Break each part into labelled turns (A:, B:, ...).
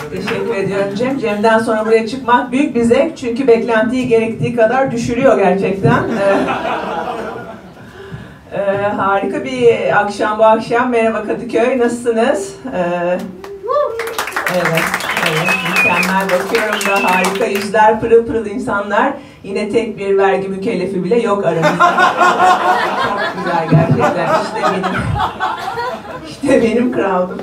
A: Teşekkür ediyorum Cem. Cem'den sonra buraya çıkmak büyük bir zevk. Çünkü beklentiyi gerektiği kadar düşürüyor gerçekten. Harika bir akşam bu akşam. Merhaba Kadıköy, nasılsınız? Evet, mükemmel bakıyorum da harika yüzler, pırıl pırıl insanlar. Yine tek bir vergi mükellefi bile yok aramızda. Çok güzel gerçekten. İşte benim crowd'um.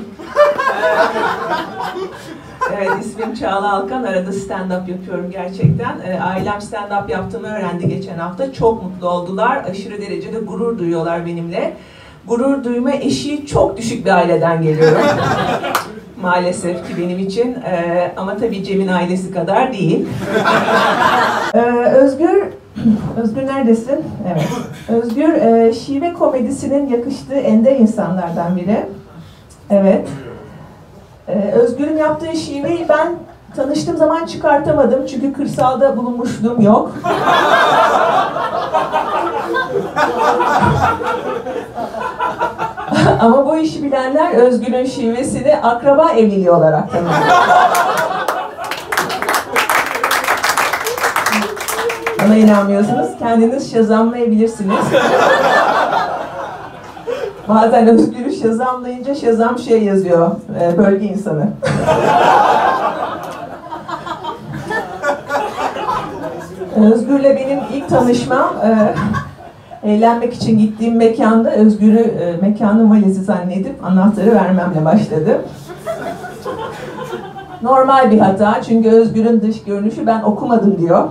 A: Evet, ismim Çağla Alkan. Arada stand-up yapıyorum gerçekten. Ailem stand-up yaptığımı öğrendi geçen hafta. Çok mutlu oldular. Aşırı derecede gurur duyuyorlar benimle. Gurur duyma eşiği çok düşük bir aileden geliyorum. Maalesef ki benim için. Ama tabii Cem'in ailesi kadar değil. Özgür neredesin? Evet. Özgür, şive komedisinin yakıştığı ender insanlardan biri. Evet. Özgür'ün yaptığı şiveyi ben tanıştığım zaman çıkartamadım. Çünkü kırsalda bulunmuşluğum yok. Ama bu işi bilenler Özgür'ün şivesini akraba evliliği olarak tanıyor. Bana inanmıyorsunuz, kendiniz şazamlayabilirsiniz. Bazen Özgür'ü şazamlayınca şazam şey yazıyor, bölge insanı. Özgür'le benim ilk tanışmam, eğlenmek için gittiğim mekanda Özgür'ü mekanın valizi zannedip anahtarı vermemle başladı. Normal bir hata çünkü Özgür'ün dış görünüşü ben okumadım diyor.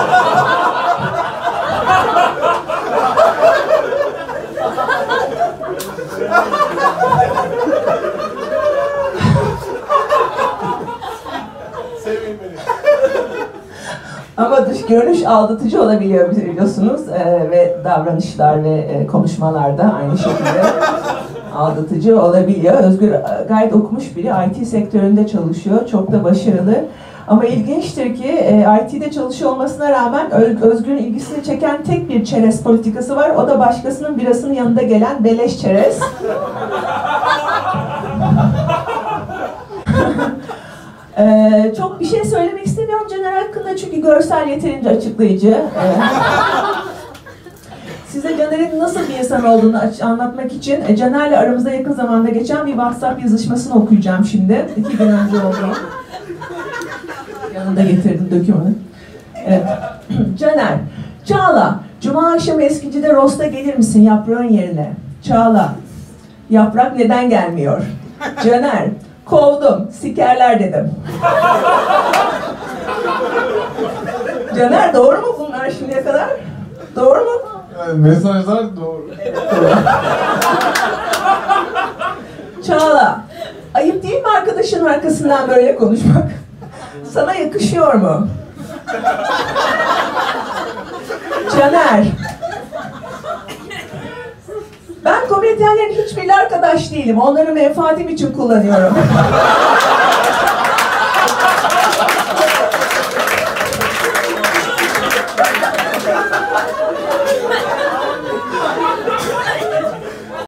A: Ama dış görünüş aldatıcı olabiliyor biliyorsunuz ve davranışlar ve konuşmalarda aynı şekilde aldatıcı olabiliyor. Özgür gayet okumuş biri, IT sektöründe çalışıyor, çok da başarılı. Ama ilginçtir ki IT'de çalışıyor olmasına rağmen Özgür'ün ilgisini çeken tek bir çerez politikası var. O da başkasının birasının yanında gelen beleş çerez. Çok bir şey söylemek istemiyorum Caner hakkında çünkü görsel yeterince açıklayıcı. Size Caner'in nasıl bir insan olduğunu anlatmak için Caner'le aramızda yakın zamanda geçen bir WhatsApp yazışmasını okuyacağım şimdi. 2 gün önce oldu. Yanında getirdim dokümanı. Evet. Caner, Çağla, Cuma akşamı Eskinci'de Rosta gelir misin yaprağın yerine? Çağla, yaprak neden gelmiyor? Caner, kovdum, sikerler dedim. Caner, doğru mu bunlar şimdiye kadar? Doğru mu?
B: Yani mesajlar doğru.
A: Evet, doğru. Çağla, ayıp değil mi arkadaşın arkasından böyle konuşmak? Sana yakışıyor mu? Caner, ben komedyenlerin hiçbiriyle arkadaş değilim. Onları menfaatim için kullanıyorum.